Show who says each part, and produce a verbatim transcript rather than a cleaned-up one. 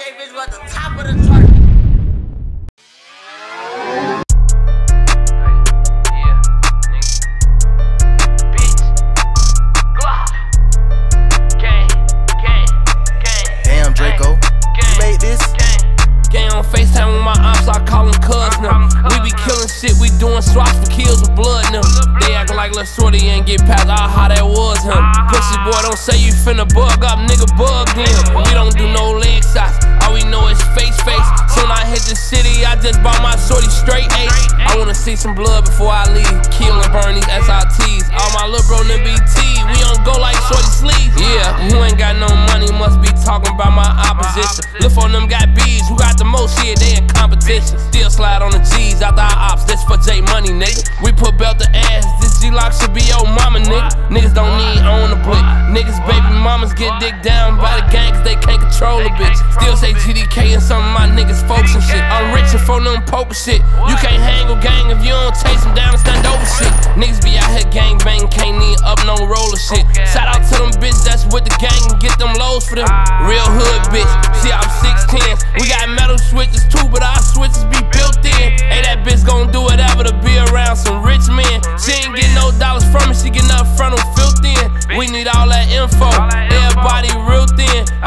Speaker 1: Hey, bitch, what the top of the chart?
Speaker 2: Damn, Draco, you made this?
Speaker 3: Gang on FaceTime with my ops, I call them cuz now. We be killing shit, we doing swaps for kills with blood now. They actin' like Lil Shorty ain't get past all how that was him. Pussy boy, don't say you finna bug up, nigga bug them. We don't do no leg shots, all we know is face face. Soon I hit the city, I just bought my shorty straight eight. I wanna see some blood before I leave. Kill and burn these S R Ts. All my lil' bro in B T, we don't go like shorty sleeves. Yeah, who ain't got no money must be talking about my opposition. Look for them got bees, who got the most shit, they in competition. Still slide on the G's after our ops, this for J Money, nigga. We put belt to ass, this G-Lock should be your mama, nigga. Niggas don't need own the blick. Niggas baby mamas get dick down by the gang cause they can't control a bitch. Still say G D K and some of my niggas folks and shit. I'm rich and for them poker shit. You can't hang with gang if you don't chase them down and stand over shit. Niggas be out here gang bang, can't need up no roller shit. Shout out to them bitches that's with the gang and get them lows for them. Real hood bitch, see I'm six ten. We got metal switches too, but our switches be built in. Hey, that bitch gon' do whatever to be around some rich men. She ain't get no dollars from me, she getting up front on filth in. We need all that info, everybody real thin.